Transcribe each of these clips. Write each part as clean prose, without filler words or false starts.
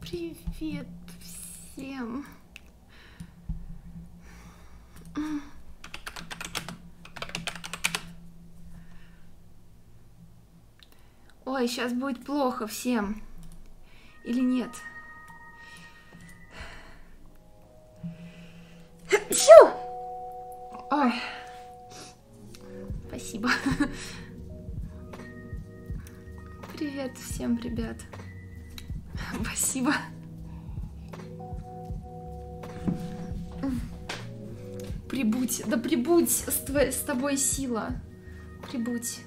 Привет всем. Ой, сейчас будет плохо всем. Или нет? Ой. Спасибо. Привет всем, ребят. Спасибо. Прибудь, да прибудь с тобой сила. Прибудь.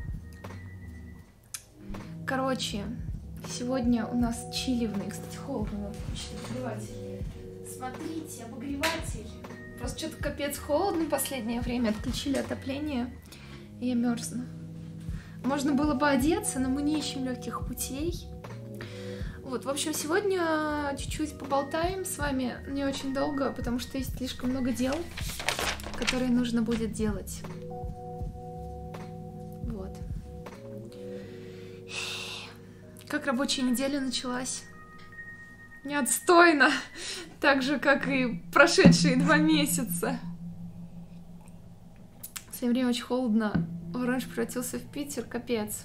Короче, сегодня у нас чиливный. Кстати, холодно, надо включить обогреватель. Смотрите, обогреватель. Просто что-то капец холодно в последнее время. Отключили отопление, и я мерзну. Можно было бы одеться, но мы не ищем легких путей. Вот, в общем, сегодня чуть-чуть поболтаем с вами, не очень долго, потому что есть слишком много дел, которые нужно будет делать. Вот. Как рабочая неделя началась? Не отстойно, так же, как и прошедшие 2 месяца. В свое время очень холодно. Оранж превратился в Питер, капец.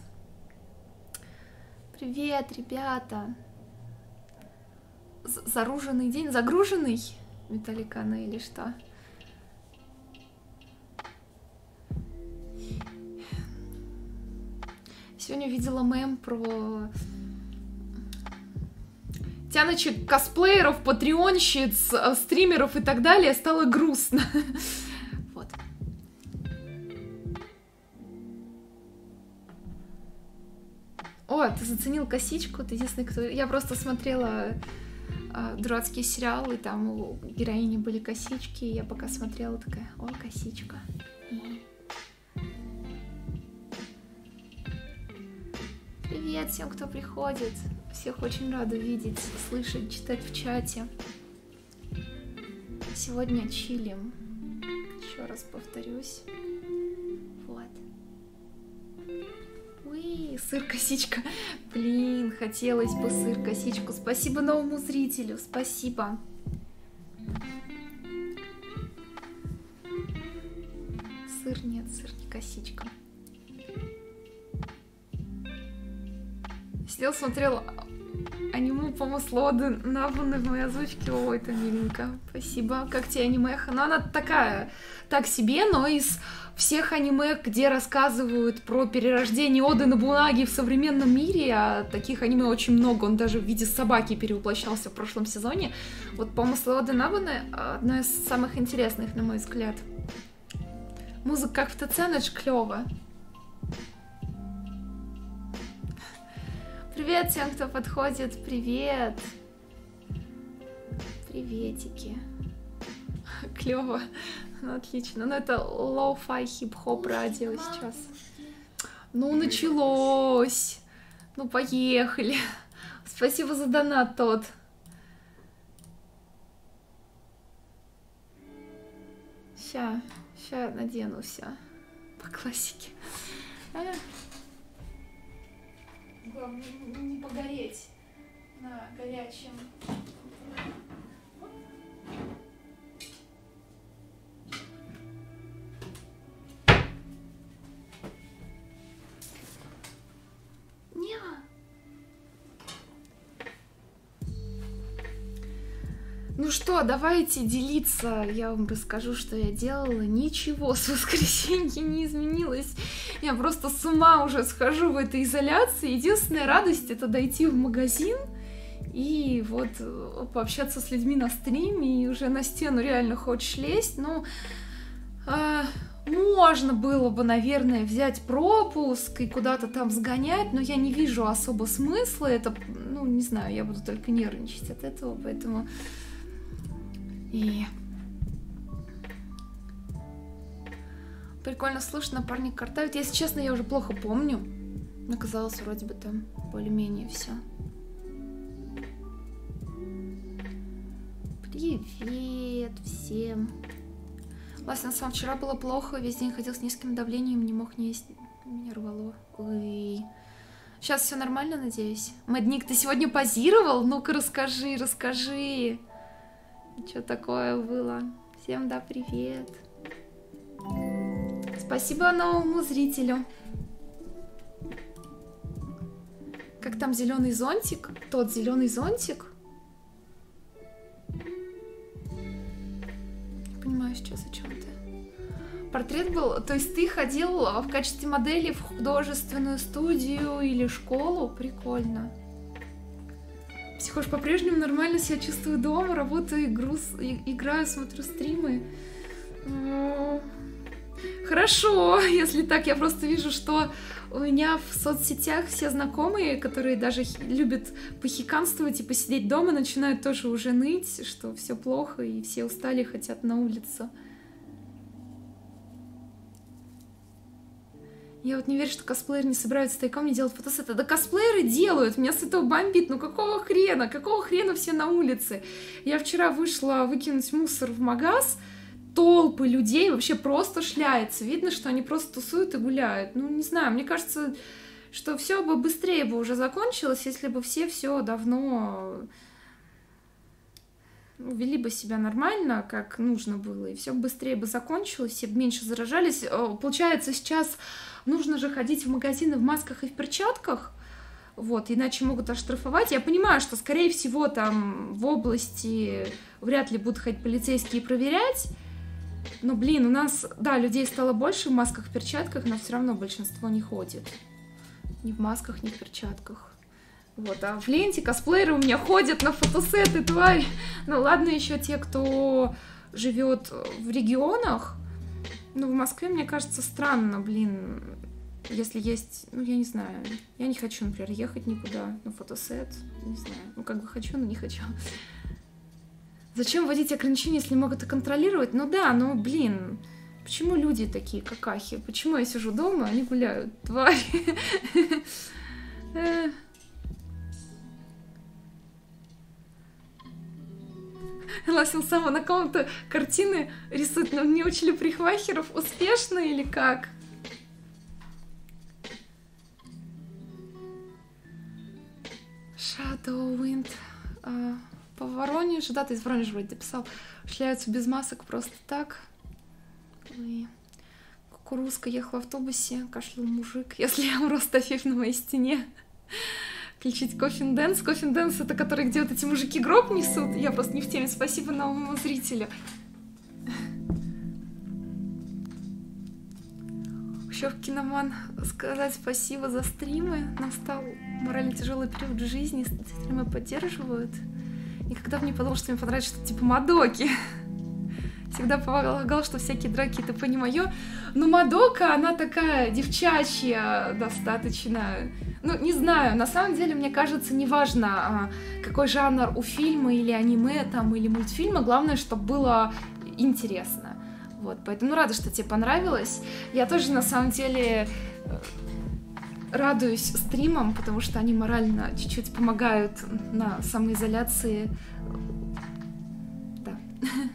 Привет, ребята. Заруженный день, загруженный Металликана или что? Сегодня видела мем про тяночек косплееров, патреонщиц, стримеров и так далее. Стало грустно. Вот. О, ты заценил косичку? Ты единственный, кто... Я просто смотрела дурацкие сериалы, там у героини были косички, и я пока смотрела, такая, о, косичка. Привет всем, кто приходит. Всех очень рада видеть, слышать, читать в чате. Сегодня чилим. Еще раз повторюсь. Вот. Уи, сыр-косичка. Блин, хотелось бы сыр-косичку. Спасибо новому зрителю, спасибо. Сыр нет, сыр не косичка. Сидел, смотрел аниме, по-моему, Слоды Набуны в моей озвучке. Ой, это миленько. Спасибо. Как тебе анимеха? Ну, она такая, так себе, но из всех аниме, где рассказывают про перерождение Оды Нобунаги в современном мире, а таких аниме очень много, он даже в виде собаки перевоплощался в прошлом сезоне. Вот, по-моему, Слоды Набуны одно из самых интересных, на мой взгляд. Музыка как в ТЦ, но это ж клёво. Привет всем, кто подходит, привет! Приветики. Клево, ну отлично. Ну это лоу-фай хип-хоп радио сейчас. Ну началось! Ну поехали! Спасибо за донат, тот. Ща наденуся по классике. Главное не погореть на горячем. Не. Ну что, давайте делиться. Я вам расскажу, что я делала. Ничего с воскресенья не изменилось. Я просто с ума уже схожу в этой изоляции. Единственная радость — это дойти в магазин и вот пообщаться с людьми на стриме. И уже на стену реально хочешь лезть. Ну, можно было бы, наверное, взять пропуск и куда-то там сгонять, но я не вижу особо смысла. Это, ну, не знаю, я буду только нервничать от этого, поэтому... И... Прикольно слышно, напарник картавит. Если честно, я уже плохо помню. Мне казалось, вроде бы там более-менее все. Привет всем. Власне, на самом вчера было плохо. Весь день ходил с низким давлением, не мог не есть. Меня рвало. Ой. Сейчас все нормально, надеюсь? Мэдник, ты сегодня позировал? Ну-ка расскажи, расскажи. Что такое было? Всем да, привет. Спасибо новому зрителю. Как там зеленый зонтик? Тот зеленый зонтик? Не понимаю сейчас, о чем ты. Портрет был... То есть ты ходил в качестве модели в художественную студию или школу? Прикольно. Психош, по-прежнему нормально себя чувствую дома, работаю, играю, смотрю стримы. Хорошо, если так. Я просто вижу, что у меня в соцсетях все знакомые, которые даже любят похиканствовать и посидеть дома, начинают тоже уже ныть, что все плохо и все устали, хотят на улицу. Я вот не верю, что косплееры не собираются тайком не делать фотосеты. Да косплееры делают, меня с этого бомбит. Ну какого хрена? Какого хрена все на улице? Я вчера вышла выкинуть мусор в магаз, толпы людей вообще просто шляются. Видно, что они просто тусуют и гуляют. Ну, не знаю, мне кажется, что все бы быстрее бы уже закончилось, если бы все давно вели бы себя нормально, как нужно было, и все быстрее бы закончилось, все бы меньше заражались. Получается, сейчас нужно же ходить в магазины в масках и в перчатках, вот, иначе могут оштрафовать. Я понимаю, что, скорее всего, там в области вряд ли будут ходить полицейские проверять, но, блин, у нас, да, людей стало больше в масках и перчатках, но все равно большинство не ходит. Ни в масках, ни в перчатках. Вот, а в ленте косплееры у меня ходят на фотосеты, тварь. Ну ладно, еще те, кто живет в регионах. Ну, в Москве, мне кажется, странно, блин, если есть, ну, я не знаю, я не хочу, например, ехать никуда на фотосет, не знаю, ну, как бы хочу, но не хочу. Зачем вводить ограничения, если могут это контролировать? Ну да, ну, блин, почему люди такие какахи? Почему я сижу дома, а они гуляют, тварь? Ласил сама на ком-то картины рисует, но не учили парикмахеров успешно или как? Shadow Wind. По Воронежу, да, ты из Воронежа вроде дописал. Шляются без масок просто так. Ой. Кукурузка ехала в автобусе, кашлял мужик. Если я умру, ставь на моей стене. Включить Coffin Dance. Coffin Dance — это который, где вот эти мужики гроб несут. Я просто не в теме. Спасибо новому зрителю. Еще в Киноман сказать спасибо за стримы. Настал морально тяжелый период в жизни. Стримы поддерживают. Никогда бы не подумал, что мне понравится что-то типа Мадоки. Всегда полагала, что всякие драки — это по не моё. Но Мадока, она такая девчачья достаточно. Ну, не знаю, на самом деле, мне кажется, неважно, какой жанр у фильма или аниме там, или мультфильма, главное, чтобы было интересно. Вот, поэтому рада, что тебе понравилось. Я тоже, на самом деле, радуюсь стримам, потому что они морально чуть-чуть помогают на самоизоляции. Да.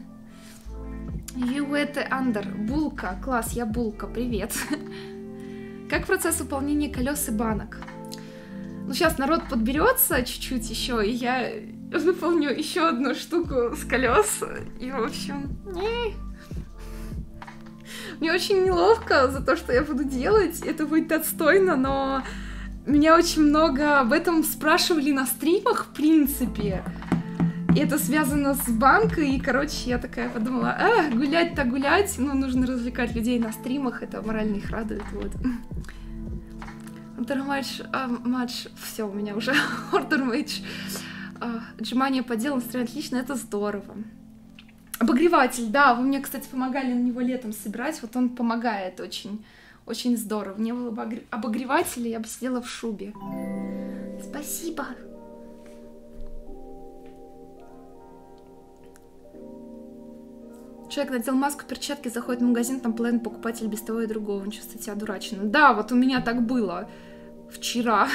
Юэте Андер. Булка. Класс, я Булка. Привет. Как процесс выполнения колес и банок? Ну, сейчас народ подберется чуть-чуть еще, и я выполню еще одну штуку с колес. И, в общем, мне очень неловко за то, что я буду делать. Это будет отстойно, но меня очень много об этом спрашивали на стримах, в принципе. И это связано с банкой, и, короче, я такая подумала, гулять-то гулять, но нужно развлекать людей на стримах, это морально их радует, вот. Order матч, все, у меня уже Order матч. Отжимания по делу, настроение отлично, это здорово. Обогреватель, да, вы мне, кстати, помогали на него летом собирать, вот он помогает очень, очень здорово. Не было бы обогревателя, я бы сидела в шубе. Спасибо. Человек надел маску, перчатки, заходит в магазин, там половина покупателей без того и другого, он чувствует себя дурачным. Да, вот у меня так было вчера.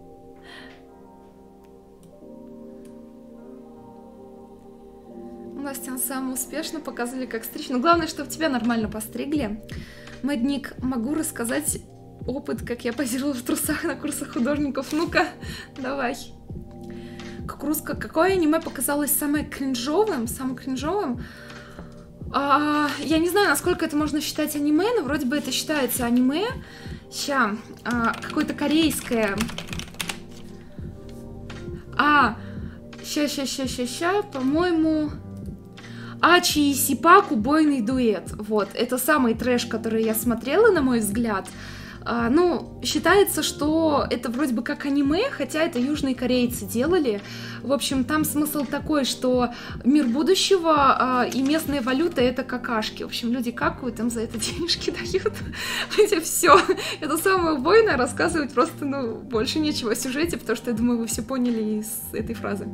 Настя самая успешно показывали, как стричь. Но главное, чтобы тебя нормально постригли. Мэдник, могу рассказать опыт, как я позировала в трусах на курсах художников. Ну-ка, давай. Какое аниме показалось самым кринжовым? Я не знаю, насколько это можно считать аниме, но вроде бы это считается аниме. Какое-то корейское. По-моему... Ачи и Сипак, убойный дуэт. Вот, это самый трэш, который я смотрела, на мой взгляд. Считается, что это вроде бы как аниме, хотя это южные корейцы делали. В общем, там смысл такой, что мир будущего и местная валюта — это какашки. В общем, люди какают, им за это денежки дают. Это все. Это самое убойное, рассказывать просто, больше нечего о сюжете, потому что, я думаю, вы все поняли из этой фразы.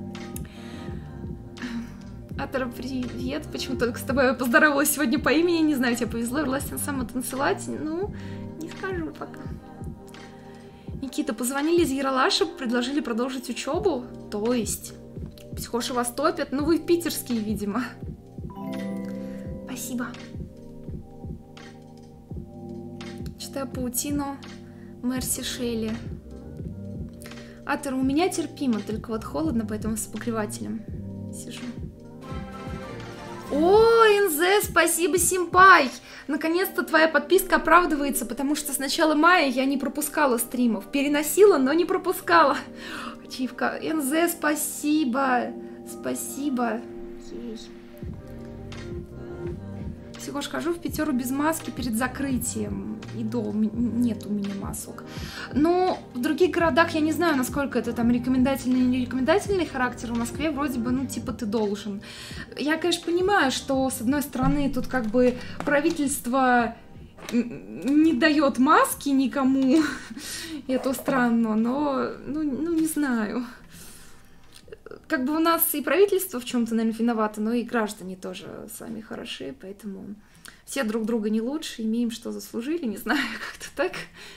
Атора, привет. Почему только с тобой я поздоровалась сегодня по имени? Не знаю, тебе повезло, властен сам танцевать. Не скажу пока. Никита, позвонили из Яралаша, предложили продолжить учебу. То есть, психоши вас топят. Вы питерские, видимо. Спасибо. Читаю паутину Мерси Шелли. Атора, у меня терпимо, только вот холодно, поэтому с обогревателем сижу. О, НЗ, спасибо, симпай! Наконец-то твоя подписка оправдывается, потому что с начала мая я не пропускала стримов. Переносила, но не пропускала. Ачивка. НЗ, спасибо. Спасибо. Всего ж хожу в Питеру без маски перед закрытием. И нет у меня масок. Но в других городах я не знаю, насколько это там рекомендательный или не рекомендательный характер. В Москве вроде бы, ты должен. Я, конечно, понимаю, что, с одной стороны, тут как бы правительство не дает маски никому. Это странно, но, не знаю. Как бы у нас и правительство в чем-то, наверное, виновато, но и граждане тоже сами хороши, поэтому все друг друга не лучше, имеем, что заслужили, не знаю, как-то так.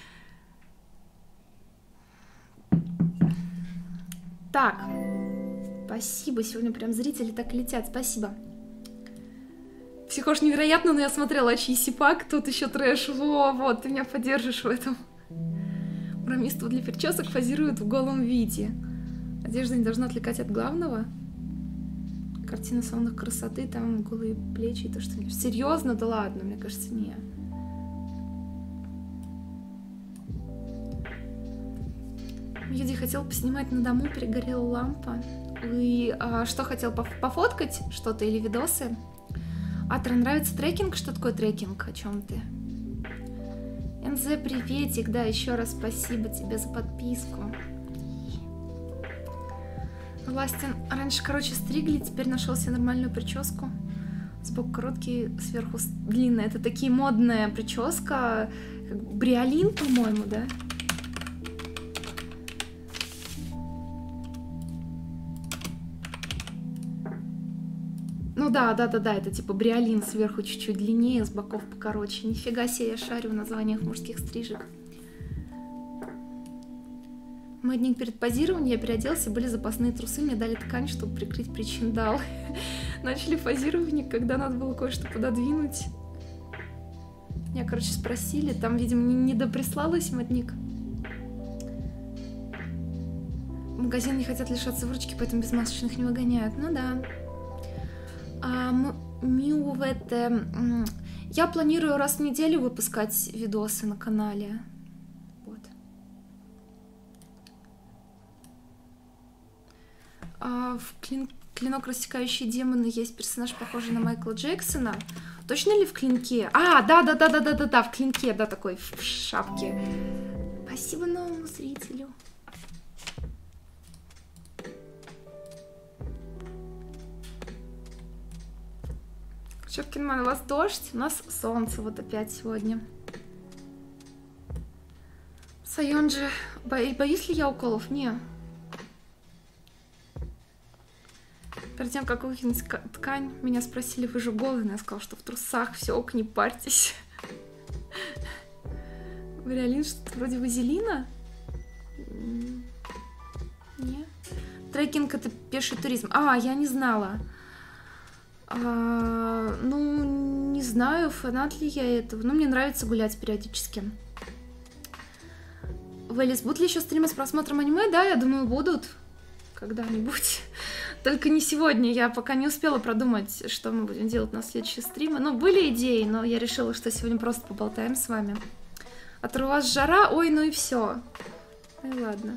Так, спасибо, сегодня прям зрители так летят, спасибо. Психош невероятно, но я смотрела Ачи и Сипак, тут еще трэш, вот, ты меня поддержишь в этом. Промиство для причесок фазирует в голом виде. Одежда не должна отвлекать от главного. Картина салонов красоты, там голые плечи, то что... Серьезно? Да ладно, мне кажется, не. Юди хотел поснимать на дому, перегорела лампа. И что хотел, пофоткать что-то или видосы? Атра, нравится трекинг? Что такое трекинг? О чем ты? НЗ, приветик, да, еще раз спасибо тебе за подписку. Властен, раньше, стригли, теперь нашел себе нормальную прическу. Сбоку короткий, сверху длинная. Это такие модная прическа, как бриолин, по-моему, да? Да, это типа бриолин, сверху чуть-чуть длиннее, с боков покороче. Нифига себе, я шарю в названиях мужских стрижек. Мой день перед позированием, я переоделся, были запасные трусы, мне дали ткань, чтобы прикрыть причиндал. Начали позирование, когда надо было кое-что пододвинуть. Меня, спросили, там, видимо, не доприслалась модник. В магазин не хотят лишаться выручки, поэтому безмасочных не выгоняют. Ну да. Я планирую раз в неделю выпускать видосы на канале. В «Клинок, рассекающий демоны» есть персонаж, похожий на Майкла Джексона. Точно ли в «Клинке»? Да, в «Клинке», да, такой в шапке. Спасибо новому зрителю. Шопкинман, у вас дождь? У нас солнце вот опять сегодня. Сайонджи, боюсь ли я уколов? Не. Перед тем, как выкинуть ткань, меня спросили, вы же голые, я сказала, что в трусах, все, ок, не парьтесь. Вариолин, что-то вроде вазелина? Нет. Трекинг — это пеший туризм. Я не знала. Не знаю, фанат ли я этого. Мне нравится гулять периодически. Вэлис, будут ли еще стримы с просмотром аниме? Да, я думаю, будут когда-нибудь. Только не сегодня. Я пока не успела продумать, что мы будем делать на следующие стримы. Ну, были идеи, но я решила, что сегодня просто поболтаем с вами. А то у вас жара, ой, ну и все. Ну ладно.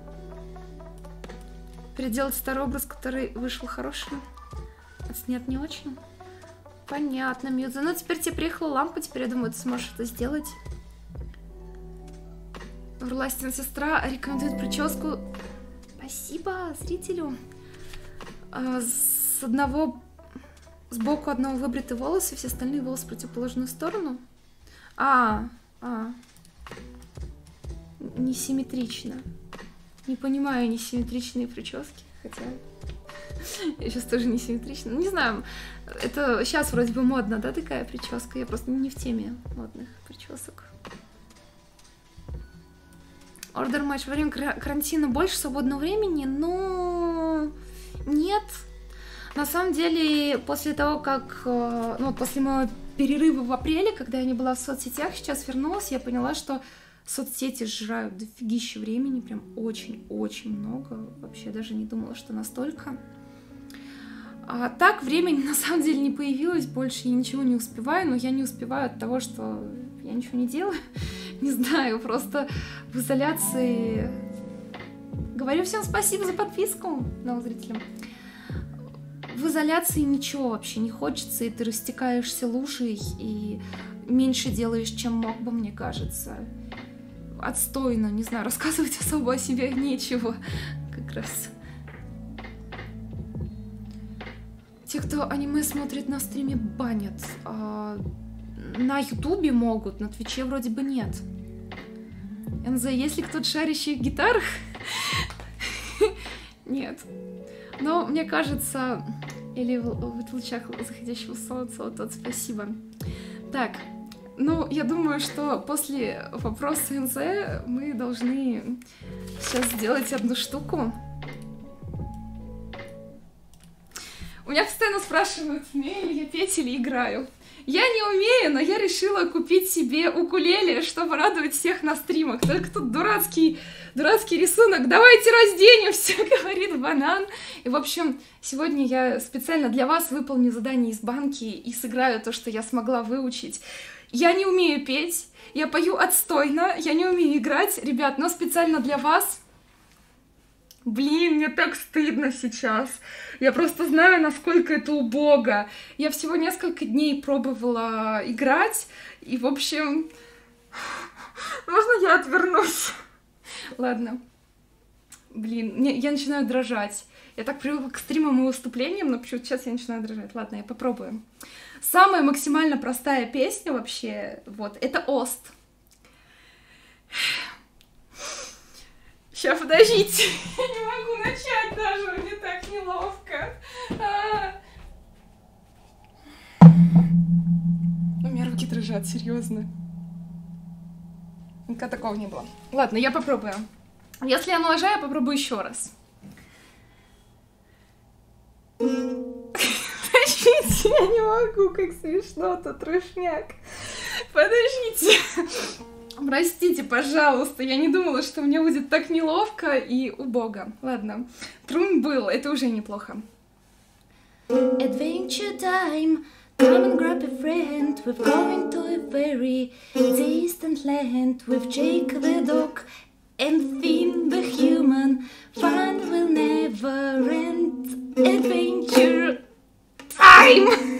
Переделать старый образ, который вышел хорошим. Нет, не очень. Понятно, Мьюза. Ну, теперь тебе приехала лампа, теперь, я думаю, ты сможешь это сделать. Властина сестра рекомендует прическу. Спасибо зрителю. Сбоку одного выбриты волосы, все остальные волосы в противоположную сторону. Несимметрично. Не понимаю несимметричные прически, хотя я сейчас тоже несимметрична. Не знаю, это сейчас вроде бы модно, да, такая прическа? Я просто не в теме модных причесок. Ордер матч. Во время карантина больше свободного времени? Ну, нет. На самом деле, после того, как... Ну, после моего перерыва в апреле, когда я не была в соцсетях, сейчас вернулась, я поняла, что соцсети сжирают дофигища времени, прям очень-очень много. Вообще, я даже не думала, что настолько. А так, времени на самом деле не появилось больше, я ничего не успеваю, но я не успеваю от того, что я ничего не делаю. Не знаю, просто в изоляции... Говорю всем спасибо за подписку, новым зрителям. В изоляции ничего вообще не хочется, и ты растекаешься лужей, и меньше делаешь, чем мог бы, мне кажется. Отстойно, не знаю, рассказывать особо о себе нечего, как раз. Те, кто аниме смотрит на стриме, банят. На ютубе могут, на твиче вроде бы нет. НЗ, есть ли кто-то шарящий в гитарах? Нет. Но мне кажется... Или в лучах заходящего солнца, вот тот спасибо. Так, ну, я думаю, что после вопроса НЗ мы должны сейчас сделать одну штуку. У меня постоянно спрашивают, умею ли я петь или играю. Я не умею, но я решила купить себе укулеле, чтобы радовать всех на стримах. Только тут дурацкий рисунок. Давайте разденемся, говорит банан. И, в общем, сегодня я специально для вас выполню задание из банки и сыграю то, что я смогла выучить. Я не умею петь, я пою отстойно, я не умею играть, ребят, но специально для вас... Блин, мне так стыдно сейчас. Я просто знаю, насколько это убого. Я всего несколько дней пробовала играть, и, в общем... Можно я отвернусь? Ладно. Блин, я начинаю дрожать. Я так привыкла к стримам и выступлениям, но почему-то сейчас я начинаю дрожать. Ладно, я попробую. Самая максимально простая песня вообще, вот, это Ост. Сейчас, подождите. Я не могу начать даже, мне так неловко. У меня руки дрожат, серьезно. Никогда такого не было. Ладно, я попробую. Если я налажаю, я попробую еще раз. Подождите, я не могу, как смешно-то, трешняк. Подождите. Простите, пожалуйста, я не думала, что мне будет так неловко и убого. Ладно, трун был, это уже неплохо. Adventure time, come and grab a friend, we're going to a very distant land, with Jake the dog and Finn the human, fun will never end, adventure time!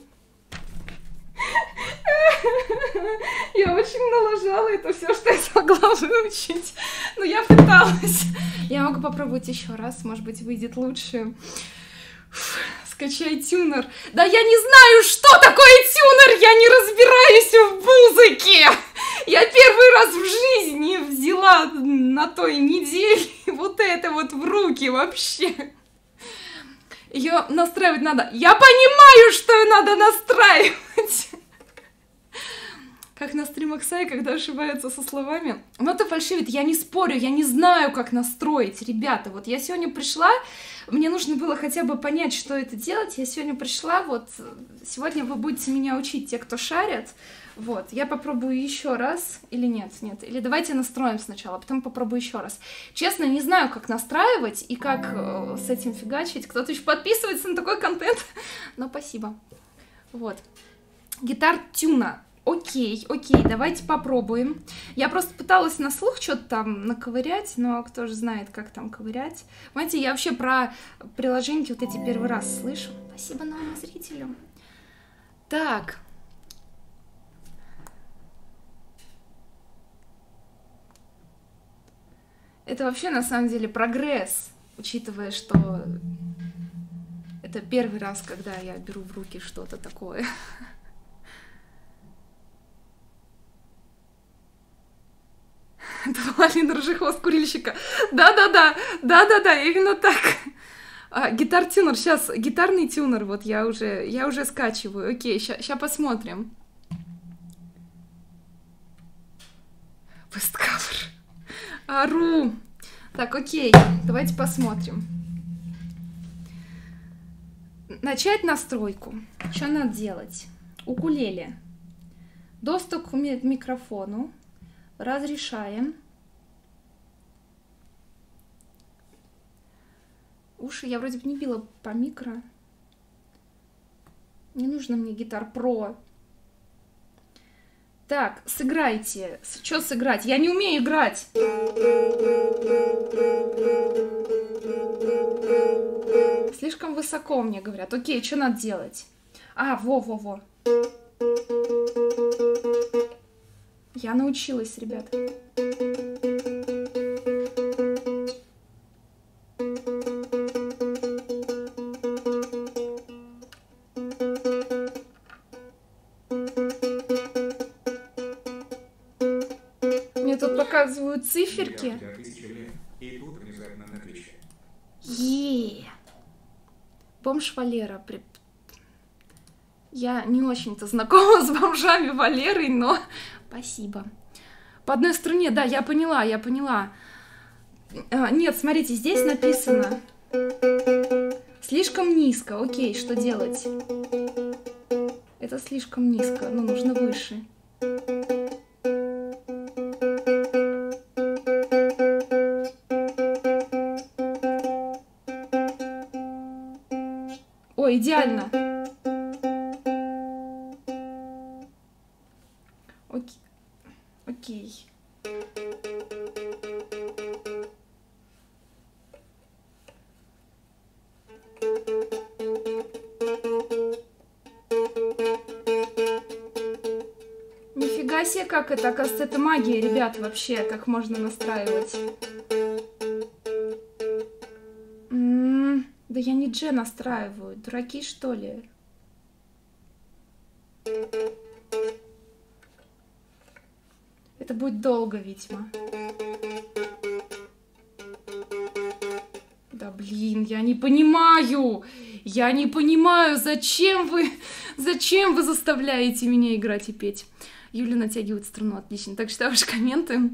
Я очень налажала, это все, что я смогла выучить. Но я пыталась. Я могу попробовать еще раз, может быть, выйдет лучше. Скачай тюнер. Да я не знаю, что такое тюнер, я не разбираюсь в музыке. Я первый раз в жизни взяла на той неделе вот это вот в руки вообще. Ее настраивать надо. Я понимаю, что ее надо настраивать. как на стримах Сай, когда ошибаются со словами. Но это фальшивит, я не спорю, я не знаю, как настроить, ребята. Вот я сегодня пришла, мне нужно было хотя бы понять, что это делать. Я сегодня пришла, вот сегодня вы будете меня учить, те, кто шарят. Вот, я попробую еще раз, или нет, или давайте настроим сначала, а потом попробую еще раз. Честно, не знаю, как настраивать и как с этим фигачить. Кто-то еще подписывается на такой контент, но спасибо. Вот, гитар-тюна. Окей, давайте попробуем. Я просто пыталась на слух что-то там наковырять, но кто же знает, как там ковырять. Понимаете, я вообще про приложеньки вот эти первый раз слышу. Спасибо новому зрителю. Так. Это вообще, на самом деле, прогресс, учитывая, что это первый раз, когда я беру в руки что-то такое. Это Алина Рыжихвост курильщика. Да-да-да, именно так. Гитар-тюнер, сейчас, гитарный тюнер, вот я уже скачиваю. Окей, сейчас посмотрим. Бесткавер. Ару. Так, окей, давайте посмотрим. Начать настройку. Что надо делать? Укулеле. Доступ к микрофону. Разрешаем. Уши я вроде бы не била по микро. Не нужно мне гитар Pro. Так, сыграйте. Что сыграть? Я не умею играть. Слишком высоко, мне говорят. Окей, что надо делать? Во. Я научилась, ребят. Мне тут показывают циферки. Бомж Валера. Я не очень-то знакома с бомжами Валерой, но спасибо. По одной струне, да, я поняла. Нет, смотрите, здесь написано слишком низко. Окей, что делать? Это слишком низко, ну, нужно выше. Ой, идеально. Окей. Нифига себе, как это, оказывается, это магия, ребят, вообще, как можно настраивать. Да я не Дже настраиваю, дураки, что ли? Это будет долго, видимо. Да блин, я не понимаю! Я не понимаю, зачем вы заставляете меня играть и петь? Юля натягивает струну, отлично. Так, читаю ваши комменты.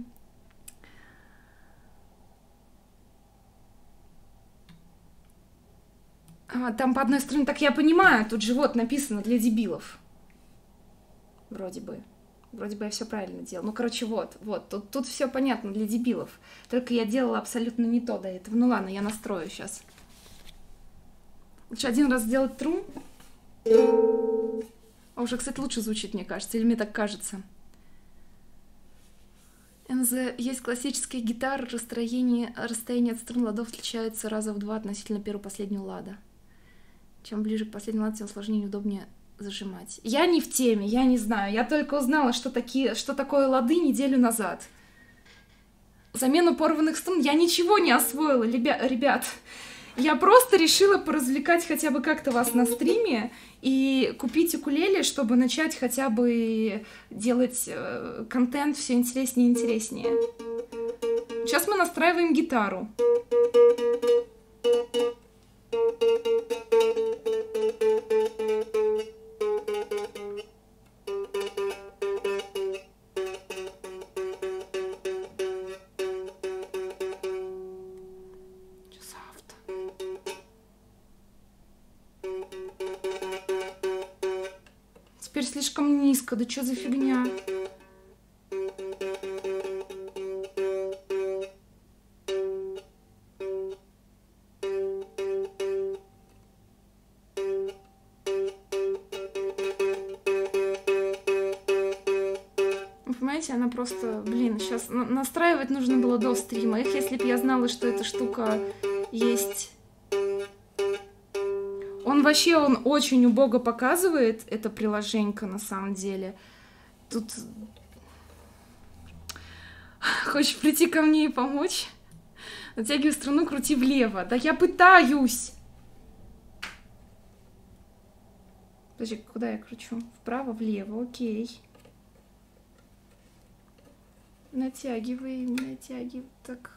Там по одной стороне, так я понимаю, тут же вот написано для дебилов. Вроде бы я все правильно делала. Ну, короче, вот, тут все понятно для дебилов. Только я делала абсолютно не то до этого. Ну ладно, я настрою сейчас. Лучше один раз сделать тру. А уже, кстати, лучше звучит, мне кажется, или мне так кажется. НЗ, есть классические гитары, расстояние от струн ладов отличается раза в 2 относительно первого-последнего лада. Чем ближе к последнему ладу, тем сложнее и неудобнее зажимать. Я не в теме, я не знаю. Я только узнала, что такое лады неделю назад. Замену порванных струн я ничего не освоила, ребят. Я просто решила поразвлекать хотя бы как-то вас на стриме и купить укулеле, чтобы начать хотя бы делать контент все интереснее и интереснее. Сейчас мы настраиваем гитару. Теперь слишком низко. Да что за фигня? Понимаете, она просто, блин, сейчас настраивать нужно было до стрима. Эх, если бы я знала, что эта штука есть. Он очень убого показывает, это приложенька на самом деле. Тут... Хочешь прийти ко мне и помочь? Натягивай струну, крути влево. Да я пытаюсь! Подожди, куда я кручу? Вправо, влево, окей. Натягивай. Так.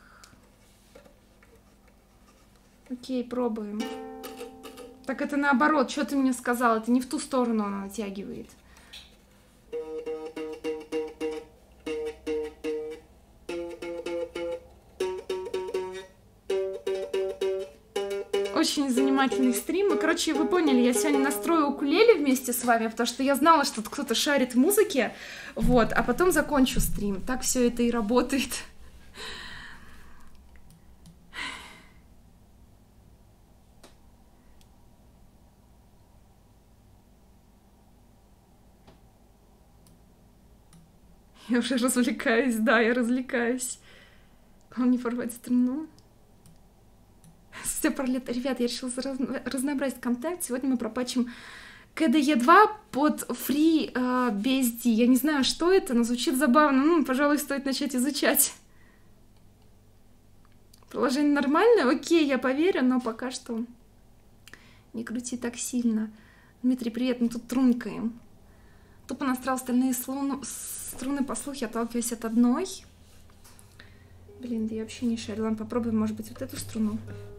Окей, пробуем. Так это наоборот, что ты мне сказал? Это не в ту сторону она натягивает. Очень занимательный стрим. И, короче, вы поняли, я сегодня настрою укулеле вместе с вами, потому что я знала, что тут кто-то шарит в музыке. Вот, а потом закончу стрим. Так все это и работает. Я уже развлекаюсь, да, я развлекаюсь. Главное не порвать струну. Все пролет. Ребят, я решила разнообразить контент. Сегодня мы пропатчим KDE 2 под FreeBSD. Я не знаю, что это, но звучит забавно. Ну, пожалуй, стоит начать изучать. Приложение нормальное? Окей, я поверю, но пока что не крути так сильно. Дмитрий, привет, мы тут трункаем. Тупо настраивал остальные струны по слуху, отталкиваясь от одной. Блин, да я вообще не шарю. Ладно, попробуем, может быть, вот эту струну.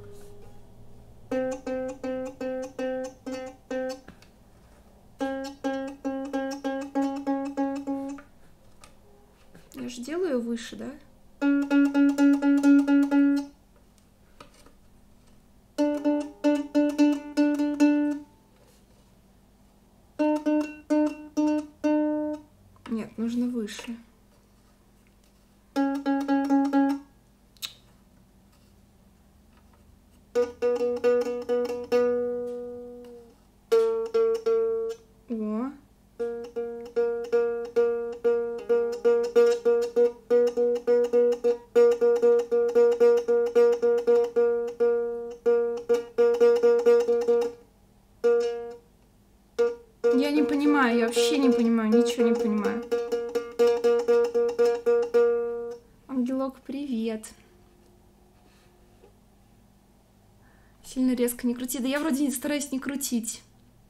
Я же делаю выше, да? Нет, нужно выше. О. Я не понимаю, я вообще не понимаю, ничего не понимаю. Ангелок, привет. Сильно резко не крути. Да я вроде не стараюсь не крутить.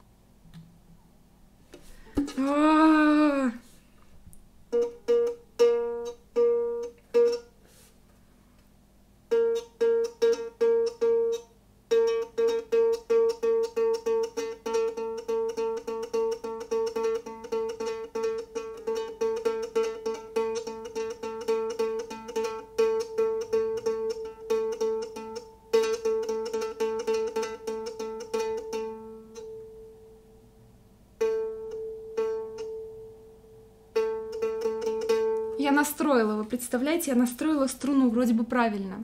Я настроила, вы представляете, я настроила струну вроде бы правильно.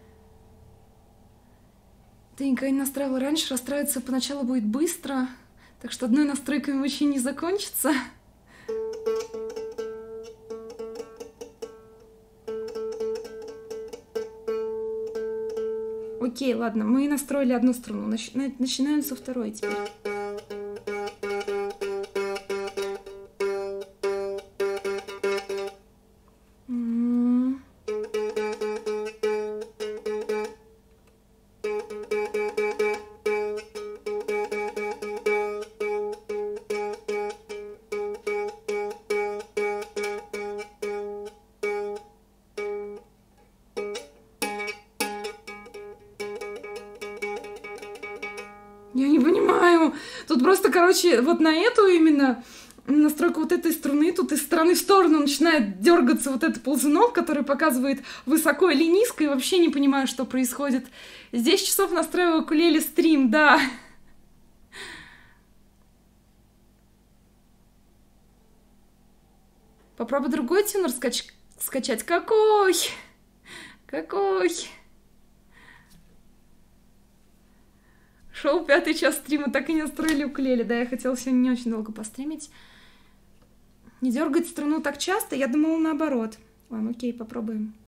Ты никогда не настраивала раньше, расстраиваться поначалу будет быстро, так что одной настройкой вообще не закончится. Окей, ладно, мы настроили одну струну, начинаем со второй теперь. Я не понимаю. Тут просто, короче, вот на эту именно настройку вот этой струны, тут из стороны в сторону начинает дергаться вот этот ползунок, который показывает высоко или низко, и вообще не понимаю, что происходит. Здесь часов настраиваю укулеле стрим, да. Попробуй другой тюнер скачать. Какой? Какой? Шел 5-й час стрима, так и не настроили укулеле. Да, я хотела сегодня не очень долго постримить. Не дергать струну так часто, я думала наоборот. Ладно, окей, попробуем.